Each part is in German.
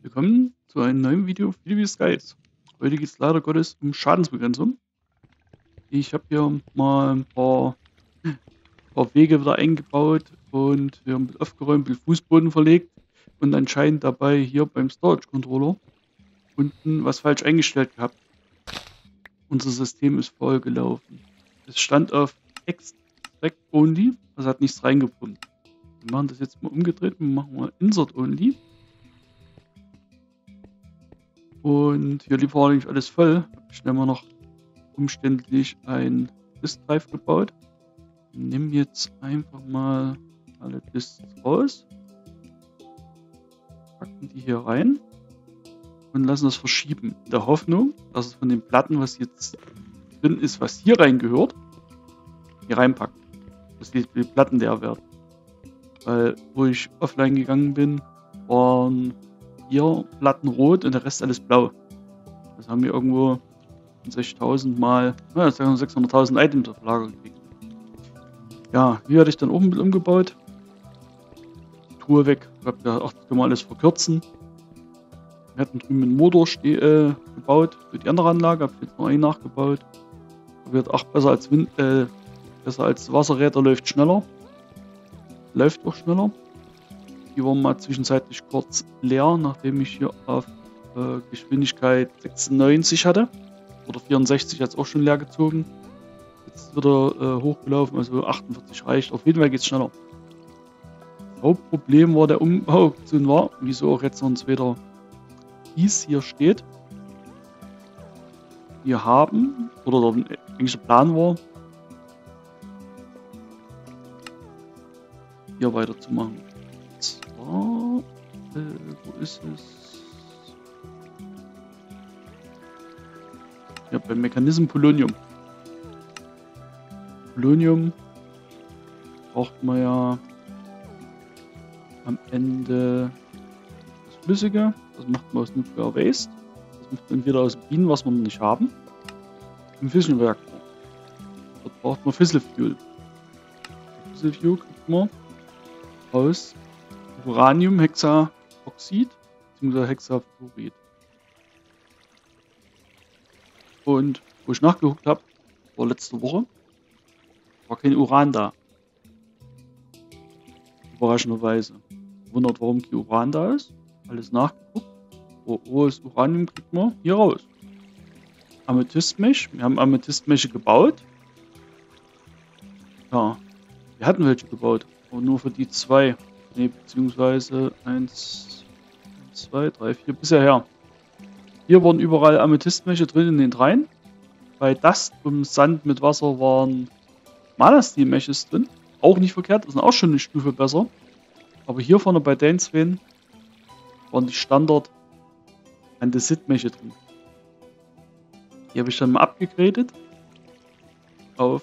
Willkommen zu einem neuen Video für die Skies. Heute geht es leider Gottes um Schadensbegrenzung. Ich habe hier mal ein paar Wege wieder eingebaut und hier ein bisschen aufgeräumt, ein bisschen Fußboden verlegt und anscheinend dabei hier beim Storage Controller unten was falsch eingestellt gehabt. Unser System ist voll gelaufen. Es stand auf Extract Only, also hat nichts reingepumpt. Wir machen das jetzt mal umgedreht und machen mal Insert Only. Und hier lief allerdings alles voll. Hab schnell mal noch umständlich ein Disk Drive gebaut. Nimm jetzt einfach mal alle Disks raus, packen die hier rein und lassen das verschieben. In der Hoffnung, dass es von den Platten, was jetzt drin ist, was hier reingehört, hier reinpackt. Dass die Platten leer werden. Weil, wo ich offline gegangen bin, waren hier Platten rot und der Rest alles blau. Das haben wir irgendwo 60.000 mal, 600.000 Items auf Lager gekriegt. Ja, hier hatte ich dann auch ein bisschen umgebaut. Die Truhe weg. Ich habe gedacht, ach, das können wir alles verkürzen. Wir hatten drüben einen Motor gebaut für die andere Anlage. Habe ich jetzt noch einen nachgebaut. Wird auch besser als Wasserräder, läuft schneller. Läuft auch schneller. Die waren mal zwischenzeitlich kurz leer, nachdem ich hier auf Geschwindigkeit 96 hatte. Oder 64 hat es auch schon leer gezogen. Jetzt wird er hochgelaufen, also 48 reicht. Auf jeden Fall geht es schneller. Das Hauptproblem war der Umbau, wieso auch jetzt noch ein zweiter Kies hier steht. Wir haben, oder der eigentliche Plan war, hier weiterzumachen. Und zwar, wo ist es? Ja, beim Mechanism Polonium. Polonium braucht man ja am Ende das Flüssige. Das macht man aus Nuclear Waste. Das macht man entweder aus Bienen, was wir noch nicht haben, im Fission-Reaktor. Dort braucht man Fissile Fuel. Fissile Fuel kriegt man aus Uraniumhexaoxid bzw. Hexafluorid. Und wo ich nachgeguckt habe, war letzte Woche, war kein Uran da. Überraschenderweise. Wundert, warum kein Uran da ist. Alles nachgeguckt. Rohes Uranium kriegt man hier raus. Amethystmesh. Wir haben Amethystmesche gebaut. Ja, wir hatten welche gebaut. Aber nur für die zwei. Ne, beziehungsweise 1, 2, 3, 4 bisher her. Hier waren überall Amethystmesche drin in den dreien. Bei Dust und Sand mit Wasser waren Mana-Steel-Meshes drin. Auch nicht verkehrt, das ist auch schon eine Stufe besser. Aber hier vorne bei den zwei waren die Standard Andesit-Mesche drin. Die habe ich dann mal abgegradet auf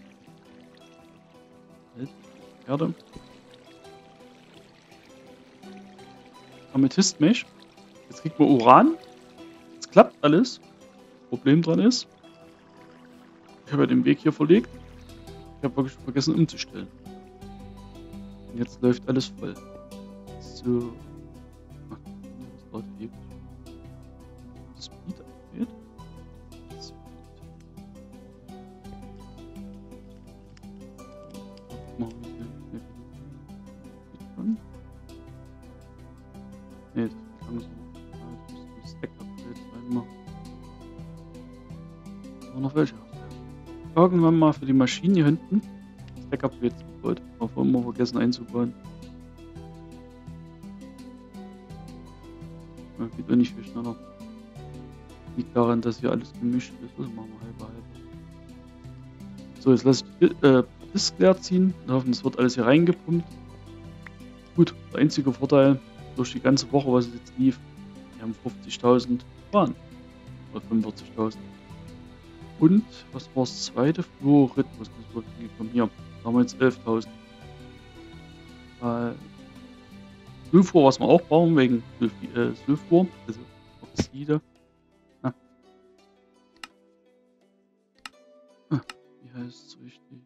Erde. Amethyst-Mesh. Jetzt kriegt man Uran. Jetzt klappt alles. Problem dran ist, ich habe ja den Weg hier verlegt. Ich habe wirklich vergessen umzustellen. Und jetzt läuft alles voll. So. Ach, das dauert ewig. Speed angeht. Machen wir hier an. Ne, das ist langsam. Ich muss ein Stack-Upgrade reinmachen. Aber noch welche. Irgendwann mal für die Maschinen hier hinten Stack-Upgrades gebaut. Aber immer vergessen einzubauen. Ja, geht auch nicht viel schneller. Liegt daran, dass hier alles gemischt ist. Also machen wir halbe. So, jetzt lasse ich die Disk leer ziehen. Wir hoffen, es wird alles hier reingepumpt. Gut, der einzige Vorteil durch die ganze Woche, was es jetzt lief, wir haben 50.000 Bahn. Oder 45.000. Und, was war das zweite? Fluorid, was ist das gekommen? Hier, da haben wir jetzt 11.000. Sulfur, was wir auch brauchen, wegen Sulfur, also Oxide. Wie heißt es richtig?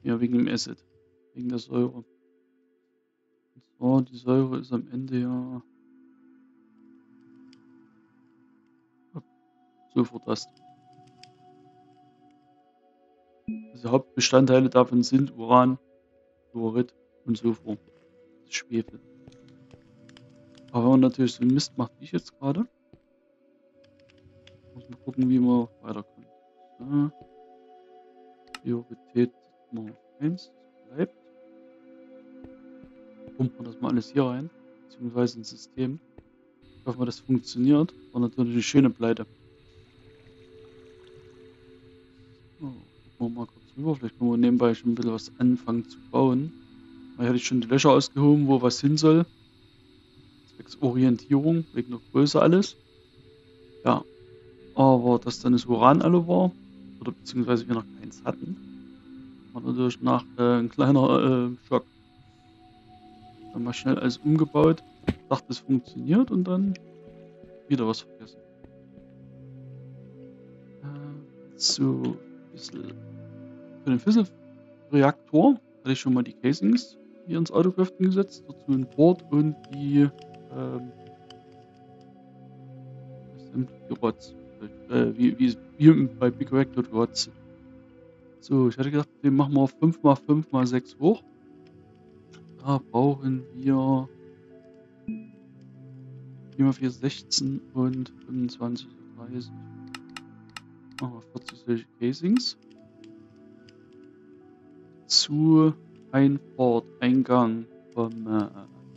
Ja, wegen dem Acid. Wegen der Säure. Und zwar, die Säure ist am Ende ja Sulfurdust. Also Hauptbestandteile davon sind Uran, Fluorid und Sulfur. Das ist Schwefel. Aber wenn man natürlich so einen Mist macht, wie ich jetzt gerade, muss man gucken, wie man weiterkommt. So, Priorität Nummer 1, das bleibt. Pumpt man das mal alles hier rein, beziehungsweise ins System. Ich hoffe mal, das funktioniert. War natürlich eine schöne Pleite. So, gucken wir mal kurz rüber. Vielleicht können wir nebenbei schon ein bisschen was anfangen zu bauen. Da hatte ich schon die Löcher ausgehoben, wo was hin soll. Zwecks Orientierung, wegen der Größe alles. Ja, aber dass dann das Uran alle war, oder beziehungsweise wir noch keins hatten, war natürlich nach ein kleiner Schock. Dann mal schnell alles umgebaut, dachte es funktioniert und dann wieder was vergessen. So, ein bisschen für den Fisselreaktor hatte ich schon mal die Casings hier ins Autograften gesetzt, dazu ein Board und die Rods. Wie bei Big Reactor Rods. So, ich hatte gedacht, den machen wir 5x5x6 hoch. Da brauchen wir 4x4 16 und 25 30. Machen wir 40 solche Casings. Zu Eingang vom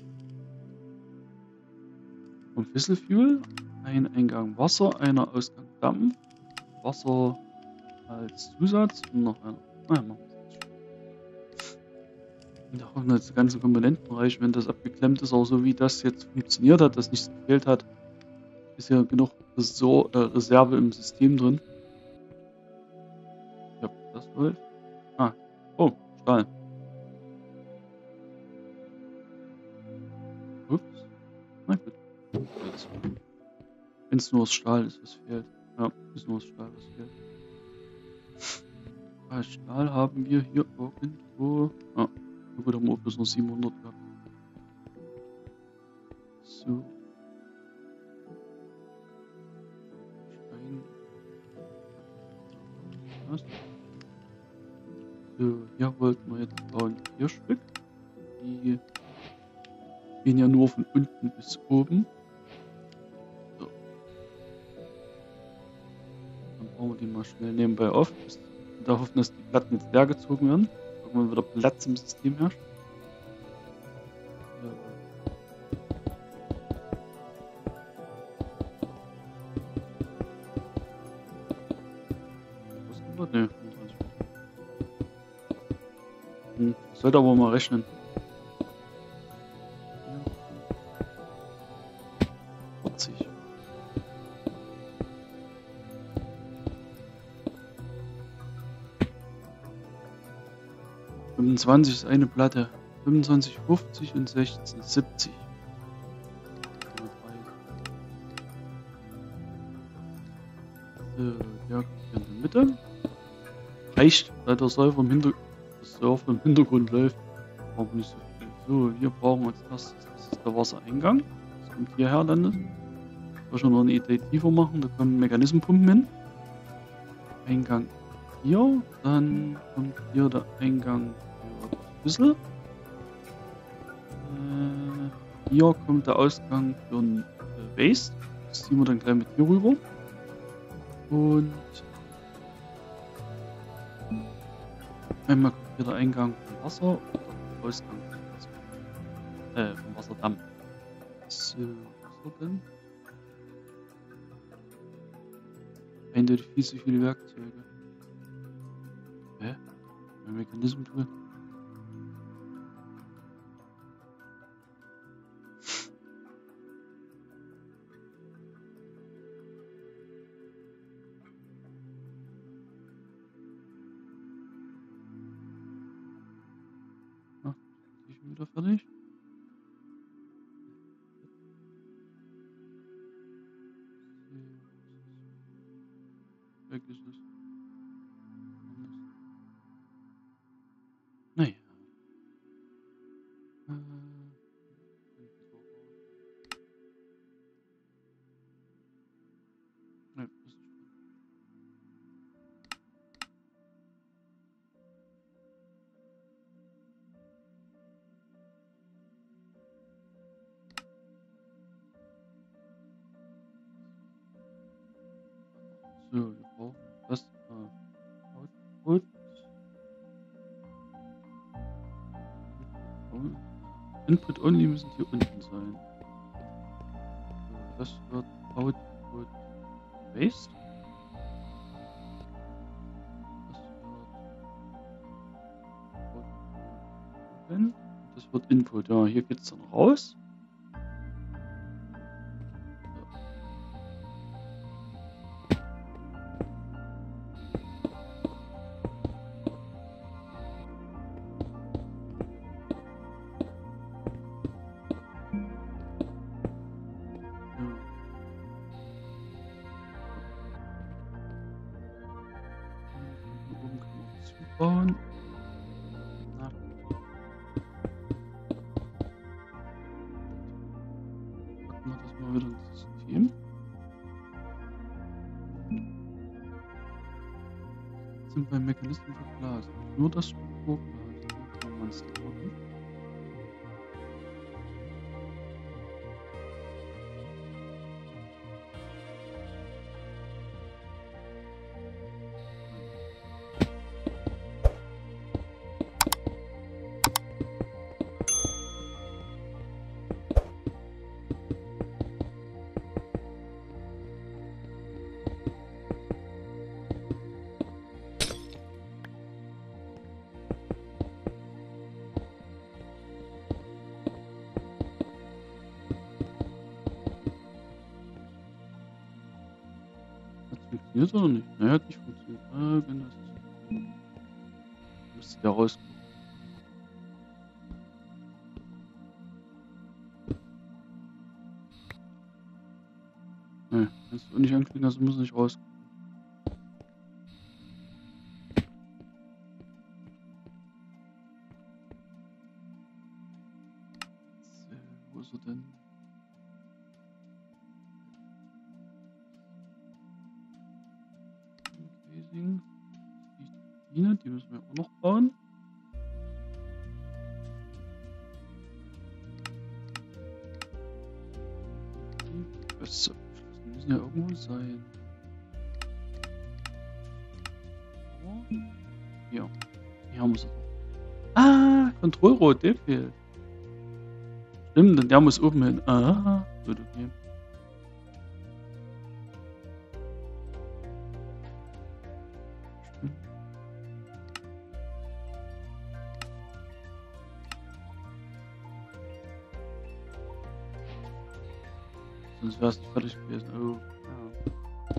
Fisselfuel. Ein Eingang Wasser, einer Ausgang Dampf. Wasser als Zusatz und noch einer. Machen wir das. Und da hoffen wir jetzt die ganzen Komponenten reichen, wenn das abgeklemmt ist, auch so wie das jetzt funktioniert hat, dass nichts gefehlt hat. Ist ja genug Reserve im System drin. Ja, das läuft. Ah, oh, Stahl. Ups. Na gut. Wenn es nur aus Stahl ist, was fehlt. Ja, ist nur aus Stahl, was fehlt. Bei Stahl haben wir hier irgendwo. Ah, gut, haben wir bloß noch 700 gehabt. So. Stein. Was? So, hier wollten wir jetzt bauen 4 Stück. Die gehen ja nur von unten bis oben. So. Dann bauen wir die mal schnell nebenbei auf. Da hoffen, dass die Platten jetzt leer gezogen werden. Irgendwann wieder Platz im System herrscht. Was ist denn da? Ne, 25. Sollte aber mal rechnen. 40. ...25 ist eine Platte. 25, 50 und 16, 70. So, der kommt hier in der Mitte. Reicht, da der Surfer im Hintergrund läuft. Brauchen wir nicht so viel. So, hier brauchen wir als erstes, das ist der Wassereingang. Das kommt hierher landet. Ich will schon noch eine Idee tiefer machen, da kommen Mechanismpumpen hin. Eingang hier, dann kommt hier der Eingang für das Schlüssel. Hier kommt der Ausgang für ein Waste. Das ziehen wir dann gleich mit hier rüber. Und einmal kommt hier der Eingang vom Wasser und der Ausgang vom Wasserdamm. So, was ist denn? Eindeutig viel zu viele Werkzeuge. Hä? Ein Mechanismus-Tool? Ah, bin ich schon wieder fertig? Weg ist es. Input Only müssen hier unten sein. So, das wird Output Waste. Das wird Output Open. Das wird Input. Ja, hier geht es dann raus. Bauen. Na. Packen wir das mal wieder ins System. Jetzt sind beim Mechanismus für Glas. Nur das Strukturglas. Da kann man es draufhauen. Funktioniert oder nicht? Naja, hat nicht funktioniert. Ah, wenn das müsste da rauskommen. Ne, kannst du nicht anklicken, also muss nicht rauskommen. So, wo ist er denn? Casing. Die Biene, die müssen wir auch noch bauen. Die müssen ja irgendwo sein. Hier. Hier haben wir sie doch. Ah, Kontrollrot, der fehlt. Stimmt, denn der muss oben hin. Ah, gut, okay. Stimmt. Sonst wäre es nicht fertig gewesen. Oh, ja.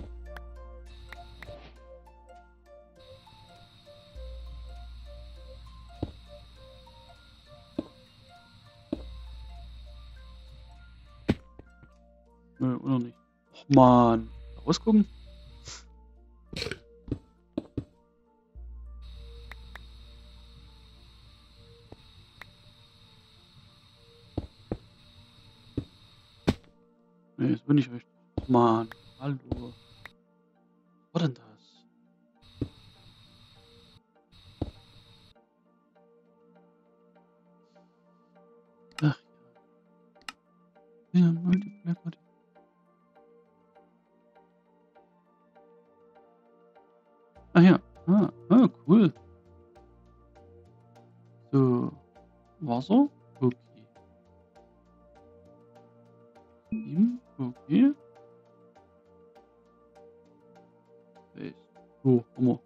Nö, oder nicht? Och man. Rausgucken? Nee, das bin ich richtig. Och man. Hallo. Was war denn das? Ach ja. Ja, Multiplayer. Ah ja. Cool. So. Wasser? Okay. Okay. So, Hammer.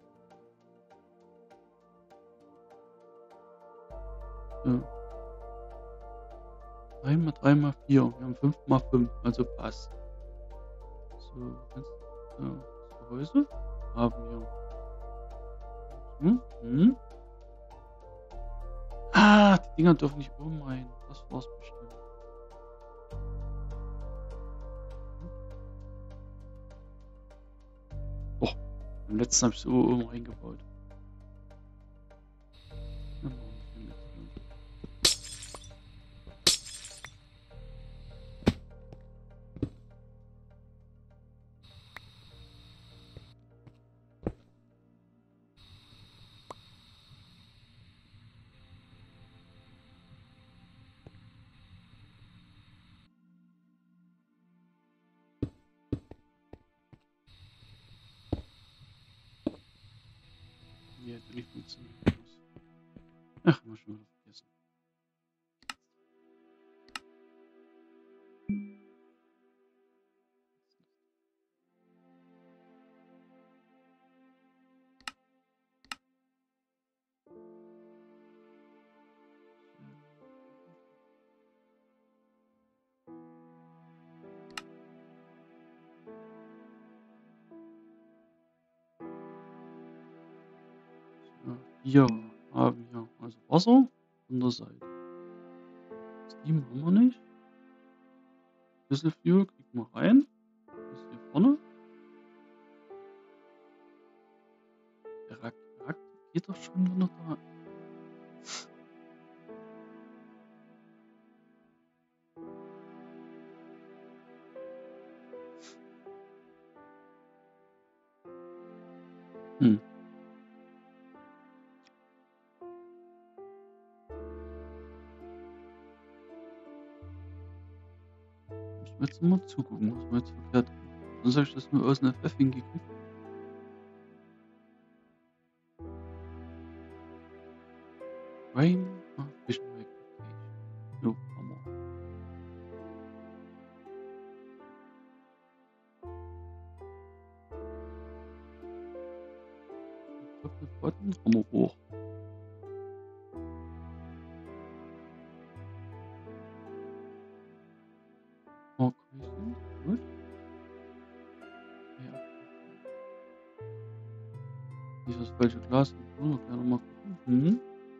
So. 3 mal 3 mal 4. Wir haben 5 mal 5, also passt. So, jetzt, Gehäuse haben wir. Ah, die Dinger dürfen nicht oben rein. Das war's bestimmt. Oh, beim letzten habe ich so oben reingebaut. Ja, hätte nicht funktioniert. Ach, mal schon wieder vergessen. 4 haben wir. Also Wasser von der Seite. Steam haben wir nicht. Schlüsselfuel kriegen wir rein. Das ist hier vorne. Der Reaktor geht doch schon, wenn er da. Hm. Müssen wir jetzt mal zugucken, was wir jetzt verkehrt haben. Sonst habe ich das nur aus dem FF hingekriegt. Rein. Vision Rectification. Jo, haben wir. Doppelbutton haben wir hoch. Okay, gut. Ja. Dieses falsche Glas. Oh, gleich nochmal gucken. Mhm.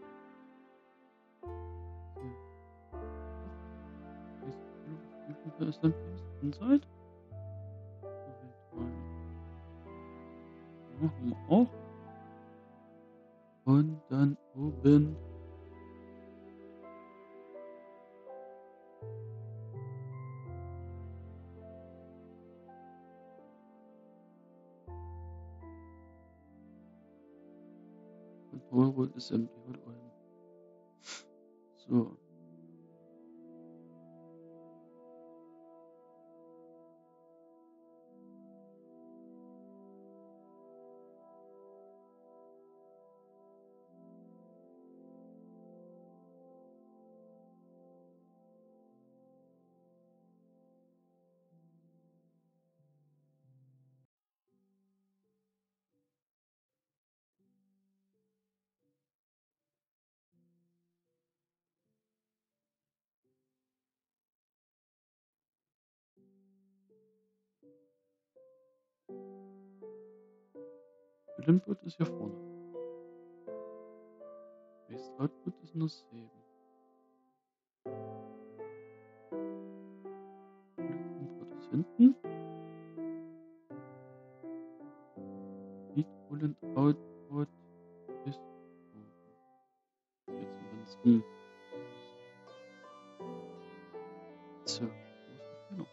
Wie viel ist denn Inside? Ja, haben wir auch. Und dann oben. Control ist empty und oben. So. Input ist hier vorne. Base Output ist nur 7. Input ist hinten. Feed Coolant Output ist oben. Jetzt ansonsten. So, wo ist der Fehler?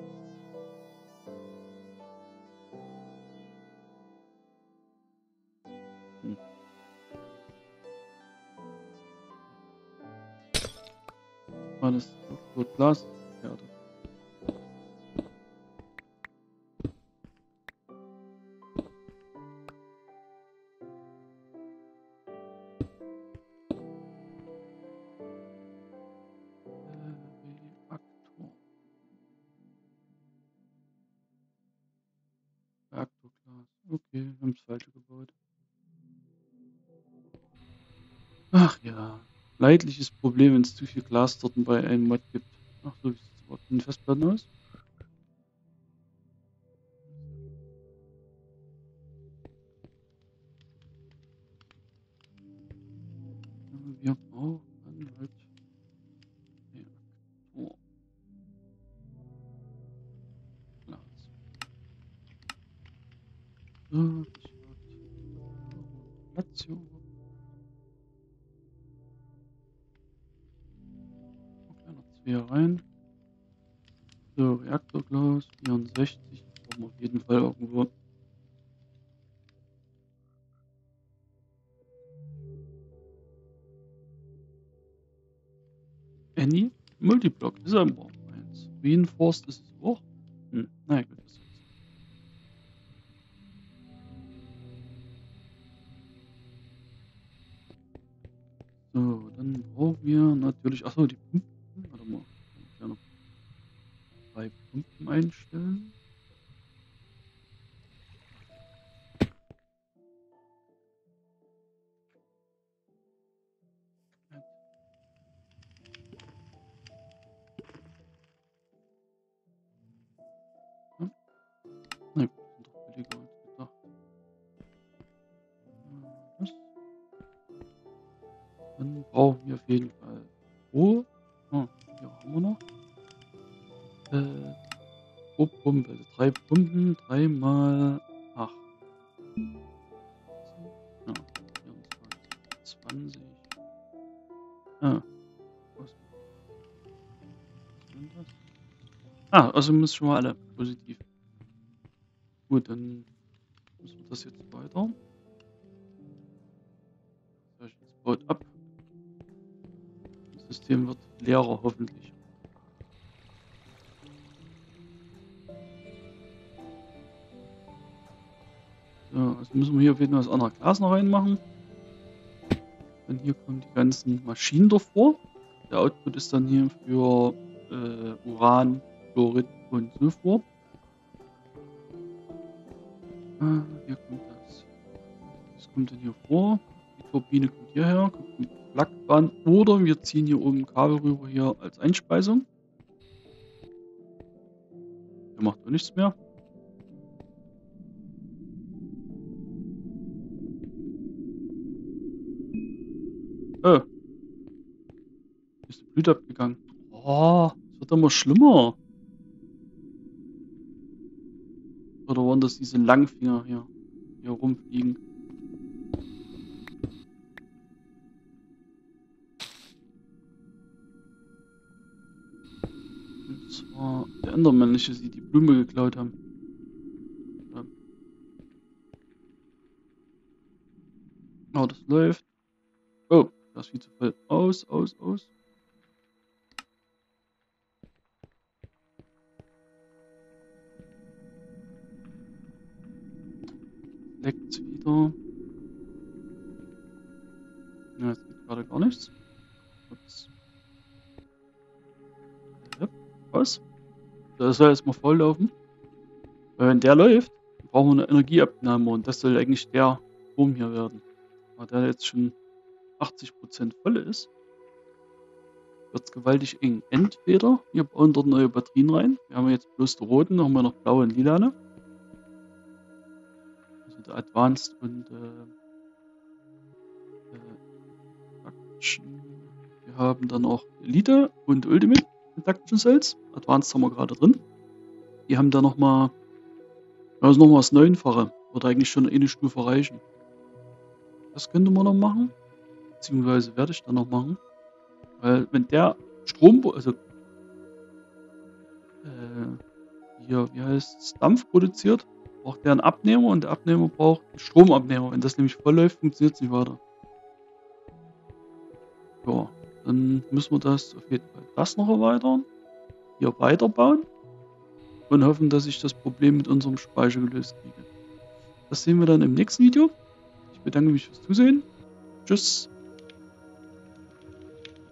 War das Output Glas? Ja, das. Reaktor. Reaktorglas. Okay, wir haben das falsche gebaut. Ach ja. Leidliches Problem, wenn es zu viel Glas dort bei einem Mod gibt. Ach so, wie sieht es überhaupt in den Festplatten aus? Wir brauchen halt Reaktorglas. So, das wird Platz hier oben. Kleiner 2 rein. So, Reaktorglas 64. Brauchen wir auf jeden Fall irgendwo. Any Multiblock ist ein Warp 1. Reinforced ist es auch. Naja, gut, das jetzt. So, dann brauchen wir natürlich. Achso, die Pumpen. Warte mal. Ich kann noch 3 Pumpen einstellen. Ja. Na gut, sind doch billiger als gedacht. Das. Dann brauchen wir auf jeden Fall Stroh. Ah, hier haben wir noch. Pro Pumpe. Also 3 Pumpen, 3 mal 8. Ja, 24, 20. Ah, was sind das? Ah, also müssen schon mal alle positiv. Gut, dann müssen wir das jetzt weiter. Das baut ab. Das System wird leerer, hoffentlich. So, also müssen wir hier auf jeden Fall das andere Glas noch reinmachen. Dann hier kommen die ganzen Maschinen davor. Der Output ist dann hier für Uran, Chlorid und Sulfur. Hier kommt das. Das kommt dann hier vor. Die Turbine kommt hierher, kommt mit Lackbahn. Oder wir ziehen hier oben ein Kabel rüber hier als Einspeisung. Der macht auch nichts mehr. Oh. Ist die Blüte abgegangen. Oh, es wird immer schlimmer. Oder waren das diese Langfinger hier rumfliegen? Und zwar der Endermännliche, die Blume geklaut haben. Ja. Oh, das läuft. Oh, das sieht zu voll aus. Leckt's wieder. Ja, jetzt geht gerade gar nichts. Ups. Ja, was? Das soll jetzt mal voll laufen. Weil wenn der läuft, brauchen wir eine Energieabnahme und das soll eigentlich der Strom hier werden. Aber der jetzt schon 80% voll ist, wird es gewaltig eng. Entweder wir bauen dort neue Batterien rein. Wir haben jetzt bloß die roten, dann haben wir noch blaue und lilane. Also der Advanced und Action. Wir haben dann auch Elite und Ultimate Induction Cells. Advanced haben wir gerade drin. Die haben da nochmal, also nochmal das 9-fache. Würde eigentlich schon eine Stufe reichen. Das könnte man noch machen. Beziehungsweise werde ich dann noch machen. Weil wenn der Strom, also hier, wie heißt es, Dampf produziert, braucht der einen Abnehmer und der Abnehmer braucht einen Stromabnehmer. Wenn das nämlich voll läuft, funktioniert es nicht weiter. Ja, dann müssen wir das auf jeden Fall das noch erweitern. Hier weiterbauen. Und hoffen, dass ich das Problem mit unserem Speicher gelöst kriege. Das sehen wir dann im nächsten Video. Ich bedanke mich fürs Zusehen. Tschüss.